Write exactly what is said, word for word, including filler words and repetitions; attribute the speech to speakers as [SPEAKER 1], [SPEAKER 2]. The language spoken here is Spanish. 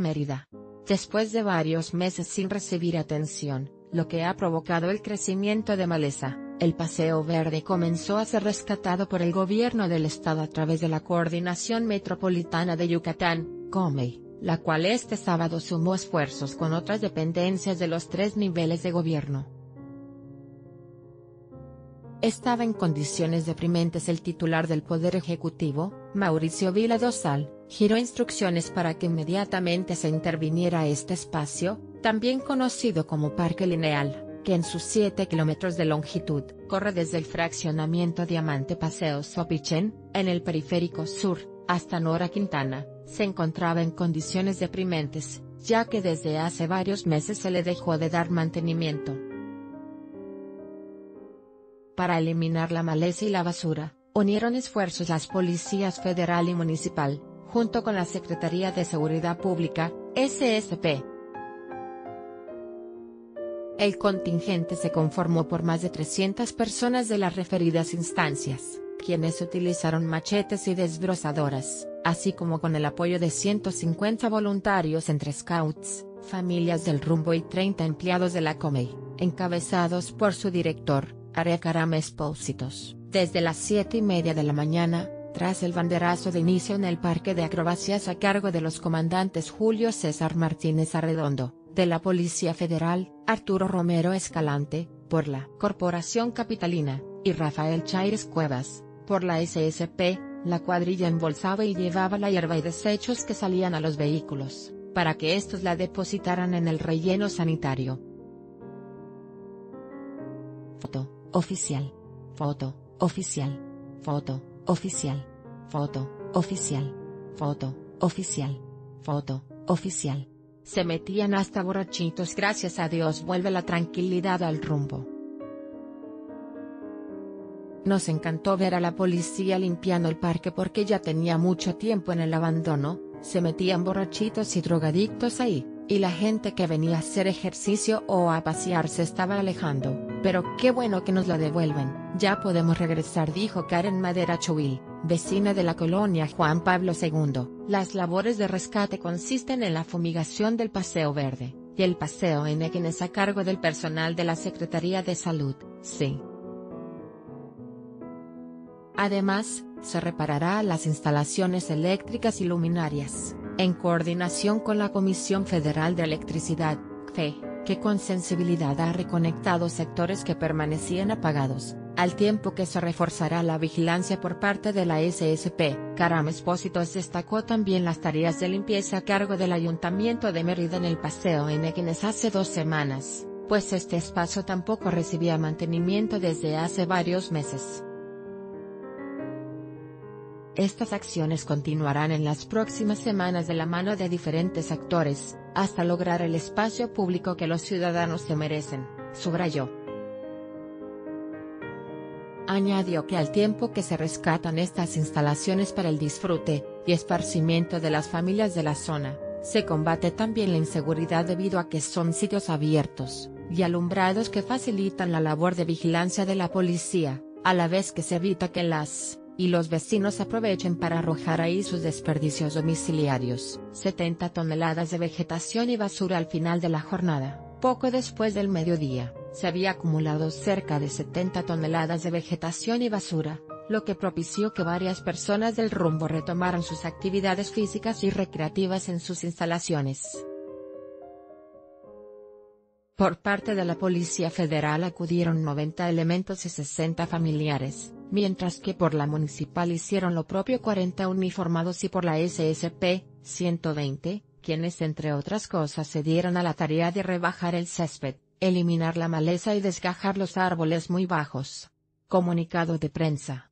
[SPEAKER 1] Mérida. Después de varios meses sin recibir atención, lo que ha provocado el crecimiento de maleza, el Paseo Verde comenzó a ser rescatado por el gobierno del estado a través de la Coordinación Metropolitana de Yucatán, COMEY, la cual este sábado sumó esfuerzos con otras dependencias de los tres niveles de gobierno. Estaba en condiciones deprimentes. El titular del Poder Ejecutivo, Mauricio Vila Dosal, giró instrucciones para que inmediatamente se interviniera a este espacio, también conocido como Parque Lineal, que en sus siete kilómetros de longitud, corre desde el fraccionamiento Diamante Paseo Sopichén, en el periférico sur, hasta Nora Quintana, se encontraba en condiciones deprimentes, ya que desde hace varios meses se le dejó de dar mantenimiento. Para eliminar la maleza y la basura, unieron esfuerzos las policías federal y municipal, junto con la Secretaría de Seguridad Pública, S S P. El contingente se conformó por más de trescientas personas de las referidas instancias, quienes utilizaron machetes y desbrozadoras, así como con el apoyo de ciento cincuenta voluntarios entre scouts, familias del rumbo y treinta empleados de la COMEY, encabezados por su director, Aria Caram Espósitos, desde las siete y media de la mañana, tras el banderazo de inicio en el parque de acrobacias a cargo de los comandantes Julio César Martínez Arredondo, de la Policía Federal, Arturo Romero Escalante, por la Corporación Capitalina, y Rafael Chaires Cuevas, por la S S P, la cuadrilla embolsaba y llevaba la hierba y desechos que salían a los vehículos, para que estos la depositaran en el relleno sanitario. Foto, oficial. Foto, oficial. Foto, oficial. Foto, oficial. Foto, oficial. Foto, oficial. Se metían hasta borrachitos. Gracias a Dios vuelve la tranquilidad al rumbo. Nos encantó ver a la policía limpiando el parque porque ya tenía mucho tiempo en el abandono, se metían borrachitos y drogadictos ahí, y la gente que venía a hacer ejercicio o a pasear se estaba alejando, pero qué bueno que nos lo devuelven, ya podemos regresar, dijo Karen Madera Chowil, vecina de la colonia Juan Pablo segundo. Las labores de rescate consisten en la fumigación del Paseo Verde, y el Paseo N, quien es a cargo del personal de la Secretaría de Salud, sí. Además, se reparará las instalaciones eléctricas y luminarias, en coordinación con la Comisión Federal de Electricidad, C F E, que con sensibilidad ha reconectado sectores que permanecían apagados, al tiempo que se reforzará la vigilancia por parte de la S S P. Caram Espósitos destacó también las tareas de limpieza a cargo del Ayuntamiento de Mérida en el Paseo N, quienes hace dos semanas, pues este espacio tampoco recibía mantenimiento desde hace varios meses. Estas acciones continuarán en las próximas semanas de la mano de diferentes actores, hasta lograr el espacio público que los ciudadanos se merecen, subrayó. Añadió que al tiempo que se rescatan estas instalaciones para el disfrute y esparcimiento de las familias de la zona, se combate también la inseguridad debido a que son sitios abiertos y alumbrados que facilitan la labor de vigilancia de la policía, a la vez que se evita que las y los vecinos aprovechen para arrojar ahí sus desperdicios domiciliarios. setenta toneladas de vegetación y basura al final de la jornada, poco después del mediodía, se había acumulado cerca de setenta toneladas de vegetación y basura, lo que propició que varias personas del rumbo retomaran sus actividades físicas y recreativas en sus instalaciones. Por parte de la Policía Federal acudieron noventa elementos y sesenta familiares, mientras que por la municipal hicieron lo propio cuarenta uniformados y por la S S P, ciento veinte, quienes entre otras cosas se dieron a la tarea de rebajar el césped, eliminar la maleza y desgajar los árboles muy bajos. Comunicado de prensa.